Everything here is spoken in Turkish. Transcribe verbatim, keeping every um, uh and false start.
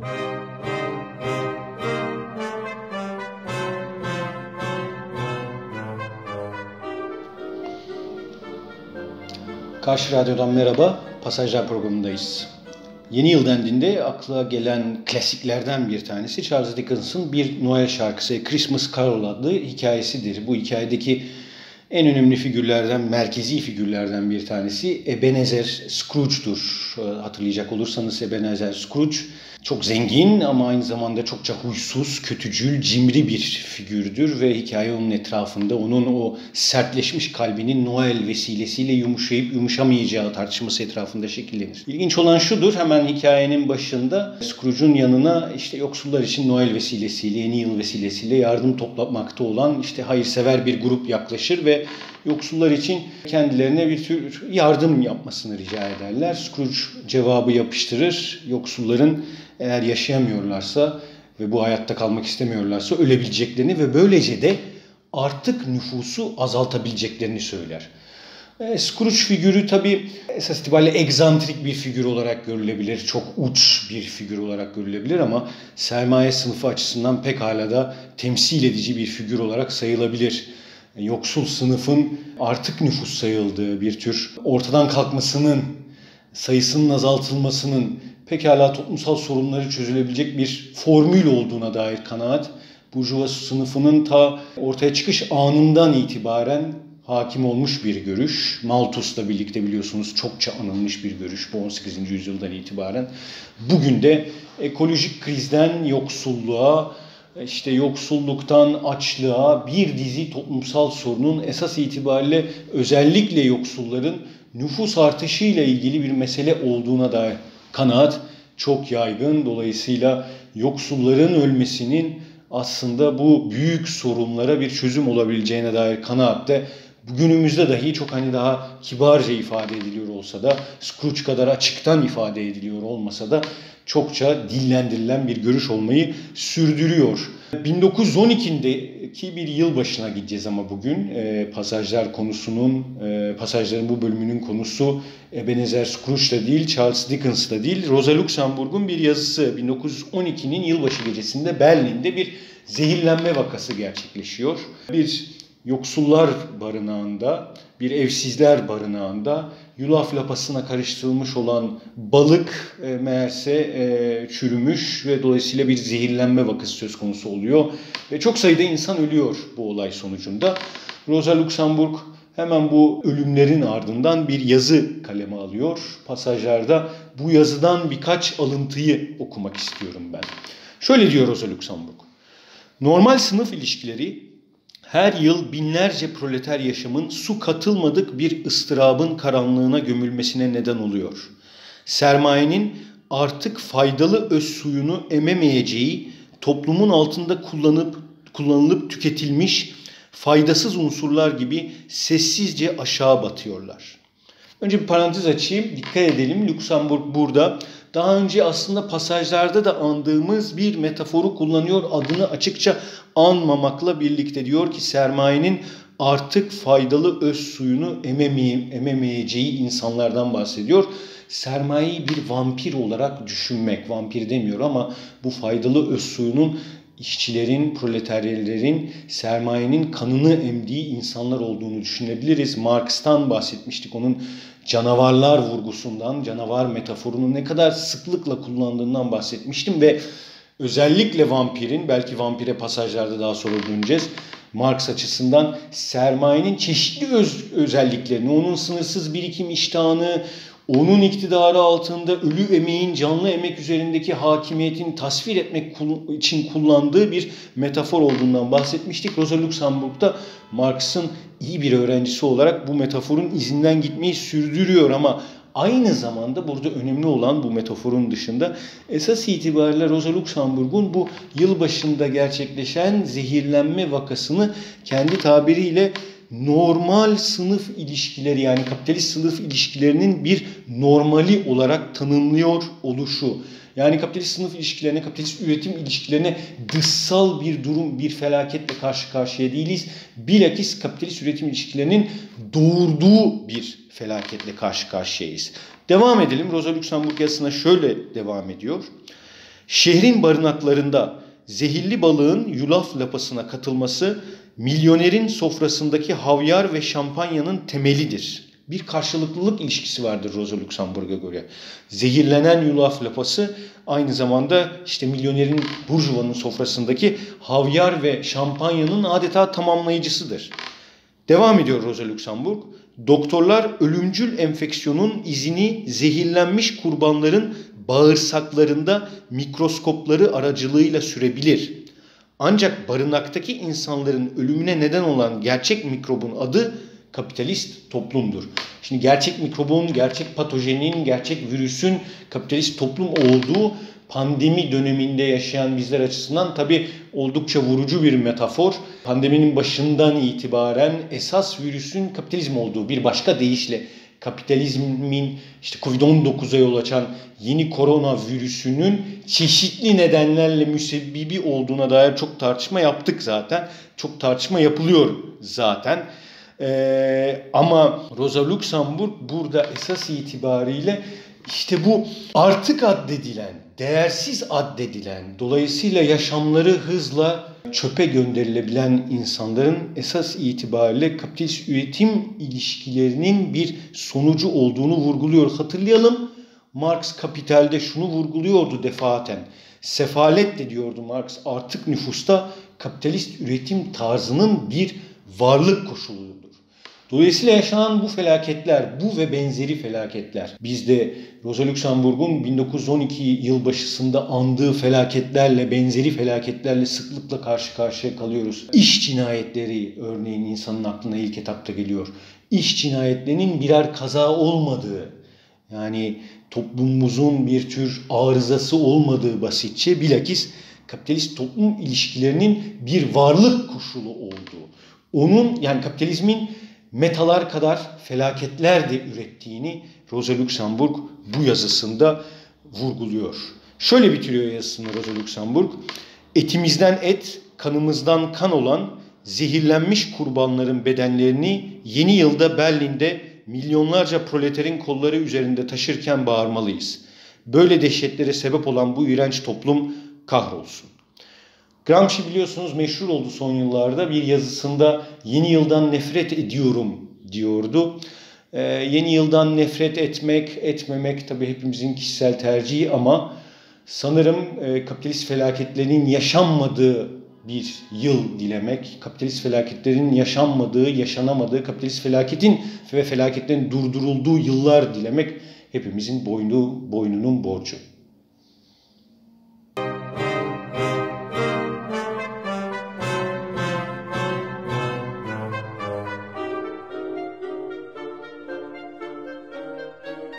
Karşı Radyo'dan merhaba, Pasajlar programındayız. Yeni yıl dendiğinde akla gelen klasiklerden bir tanesi Charles Dickens'ın bir Noel şarkısı, A Christmas Carol adlı hikayesidir. Bu hikayedeki en önemli figürlerden, merkezi figürlerden bir tanesi Ebenezer Scrooge'dur. Hatırlayacak olursanız Ebenezer Scrooge çok zengin ama aynı zamanda çokça huysuz, kötücül, cimri bir figürdür ve hikaye onun etrafında onun o sertleşmiş kalbinin Noel vesilesiyle yumuşayıp yumuşamayacağı tartışması etrafında şekillenir. İlginç olan şudur, hemen hikayenin başında Scrooge'un yanına işte yoksullar için Noel vesilesiyle, yeni yıl vesilesiyle yardım toplamakta olan işte hayırsever bir grup yaklaşır ve yoksullar için kendilerine bir tür yardım yapmasını rica ederler. Scrooge cevabı yapıştırır. Yoksulların eğer yaşayamıyorlarsa ve bu hayatta kalmak istemiyorlarsa ölebileceklerini ve böylece de artık nüfusu azaltabileceklerini söyler. Scrooge figürü tabii esas itibariyle egzantrik bir figür olarak görülebilir. Çok uç bir figür olarak görülebilir ama sermaye sınıfı açısından pekala da temsil edici bir figür olarak sayılabilir. Yoksul sınıfın artık nüfus sayıldığı bir tür ortadan kalkmasının, sayısının azaltılmasının pekala toplumsal sorunları çözülebilecek bir formül olduğuna dair kanaat, burjuva sınıfının ta ortaya çıkış anından itibaren hakim olmuş bir görüş. Malthus'la birlikte biliyorsunuz çokça anılmış bir görüş bu on sekizinci yüzyıldan itibaren. Bugün de ekolojik krizden yoksulluğa, İşte yoksulluktan açlığa bir dizi toplumsal sorunun esas itibariyle özellikle yoksulların nüfus artışıyla ilgili bir mesele olduğuna dair kanaat çok yaygın. Dolayısıyla yoksulların ölmesinin aslında bu büyük sorunlara bir çözüm olabileceğine dair kanaat de bugünümüzde dahi çok hani daha kibarca ifade ediliyor olsa da, Scrooge kadar açıktan ifade ediliyor olmasa da çokça dillendirilen bir görüş olmayı sürdürüyor. bin dokuz yüz on ikideki bir yılbaşına gideceğiz ama bugün e, pasajlar konusunun, e, pasajların bu bölümünün konusu Ebenezer Scrooge da değil, Charles Dickens da değil. Rosa Luxemburg'un bir yazısı. bin dokuz yüz on ikinin yılbaşı gecesinde Berlin'de bir zehirlenme vakası gerçekleşiyor. Bir yoksullar barınağında, bir evsizler barınağında yulaf lapasına karıştırılmış olan balık e, meğerse e, çürümüş ve dolayısıyla bir zehirlenme vakası söz konusu oluyor. Ve çok sayıda insan ölüyor bu olay sonucunda. Rosa Luxemburg hemen bu ölümlerin ardından bir yazı kaleme alıyor. Pasajlarda bu yazıdan birkaç alıntıyı okumak istiyorum ben. Şöyle diyor Rosa Luxemburg. Normal sınıf ilişkileri her yıl binlerce proleter yaşamın su katılmadık bir ıstırabın karanlığına gömülmesine neden oluyor. Sermayenin artık faydalı öz suyunu ememeyeceği, toplumun altında kullanıp kullanılıp tüketilmiş faydasız unsurlar gibi sessizce aşağı batıyorlar. Önce bir parantez açayım, dikkat edelim. Luxemburg burada daha önce aslında pasajlarda da andığımız bir metaforu kullanıyor. Adını açıkça anmamakla birlikte diyor ki sermayenin artık faydalı öz suyunu ememeye, ememeyeceği insanlardan bahsediyor. Sermayeyi bir vampir olarak düşünmek, vampir demiyor ama bu faydalı öz suyunun işçilerin, proleterlerin, sermayenin kanını emdiği insanlar olduğunu düşünebiliriz. Marx'tan bahsetmiştik, onun canavarlar vurgusundan, canavar metaforunu ne kadar sıklıkla kullandığından bahsetmiştim ve özellikle vampirin, belki vampire pasajlarda daha sonra döneceğiz, Marx açısından sermayenin çeşitli öz, özelliklerini, onun sınırsız birikim iştahını, onun iktidarı altında ölü emeğin, canlı emek üzerindeki hakimiyetini tasvir etmek için kullandığı bir metafor olduğundan bahsetmiştik. Rosa Luxemburg da Marx'ın iyi bir öğrencisi olarak bu metaforun izinden gitmeyi sürdürüyor ama aynı zamanda burada önemli olan bu metaforun dışında esas itibariyle Rosa Luxemburg'un bu yılbaşında gerçekleşen zehirlenme vakasını kendi tabiriyle normal sınıf ilişkileri, yani kapitalist sınıf ilişkilerinin bir normali olarak tanımlıyor oluşu. Yani kapitalist sınıf ilişkilerine, kapitalist üretim ilişkilerine dışsal bir durum, bir felaketle karşı karşıya değiliz. Bilakis kapitalist üretim ilişkilerinin doğurduğu bir felaketle karşı karşıyayız. Devam edelim. Rosa Luxemburg yazısına şöyle devam ediyor. Şehrin barınaklarında zehirli balığın yulaf lapasına katılması milyonerin sofrasındaki havyar ve şampanyanın temelidir. Bir karşılıklılık ilişkisi vardır Rosa Luxemburg'a göre. Zehirlenen yulaf lapası aynı zamanda işte milyonerin, burjuvanın sofrasındaki havyar ve şampanyanın adeta tamamlayıcısıdır. Devam ediyor Rosa Luxemburg. Doktorlar ölümcül enfeksiyonun izini zehirlenmiş kurbanların bağırsaklarında mikroskopları aracılığıyla sürebilir. Ancak barınaktaki insanların ölümüne neden olan gerçek mikrobun adı kapitalist toplumdur. Şimdi gerçek mikrobun, gerçek patojenin, gerçek virüsün kapitalist toplum olduğu pandemi döneminde yaşayan bizler açısından tabii oldukça vurucu bir metafor. Pandeminin başından itibaren esas virüsün kapitalizm olduğu, bir başka deyişle kapitalizmin işte kovid on dokuza yol açan yeni korona virüsünün çeşitli nedenlerle müsebbibi olduğuna dair çok tartışma yaptık zaten. Çok tartışma yapılıyor zaten. Ee, ama Rosa Luxemburg burada esas itibariyle işte bu artık addedilen, değersiz addedilen, dolayısıyla yaşamları hızla çöpe gönderilebilen insanların esas itibariyle kapitalist üretim ilişkilerinin bir sonucu olduğunu vurguluyor. Hatırlayalım, Marx Kapital'de şunu vurguluyordu defaten. Sefalet de diyordu Marx, artık nüfusta kapitalist üretim tarzının bir varlık koşuludur. Dolayısıyla yaşanan bu felaketler, bu ve benzeri felaketler, biz de Rosa Luxemburg'un bin dokuz yüz on iki yılbaşısında andığı felaketlerle, benzeri felaketlerle sıklıkla karşı karşıya kalıyoruz. İş cinayetleri örneğin insanın aklına ilk etapta geliyor. İş cinayetlerinin birer kaza olmadığı, yani toplumumuzun bir tür arızası olmadığı basitçe, bilakis kapitalist toplum ilişkilerinin bir varlık koşulu olduğu. Onun, yani kapitalizmin metalar kadar felaketler de ürettiğini Rosa Luxemburg bu yazısında vurguluyor. Şöyle bitiriyor yazısını Rosa Luxemburg. Etimizden et, kanımızdan kan olan zehirlenmiş kurbanların bedenlerini yeni yılda Berlin'de milyonlarca proleterin kolları üzerinde taşırken bağırmalıyız. Böyle dehşetlere sebep olan bu iğrenç toplum kahrolsun. Gramsci biliyorsunuz meşhur oldu son yıllarda, bir yazısında yeni yıldan nefret ediyorum diyordu. Ee, yeni yıldan nefret etmek, etmemek tabii hepimizin kişisel tercihi ama sanırım e, kapitalist felaketlerin yaşanmadığı bir yıl dilemek, kapitalist felaketlerin yaşanmadığı, yaşanamadığı, kapitalist felaketin ve felaketlerin durdurulduğu yıllar dilemek hepimizin boynu, boynunun borcu.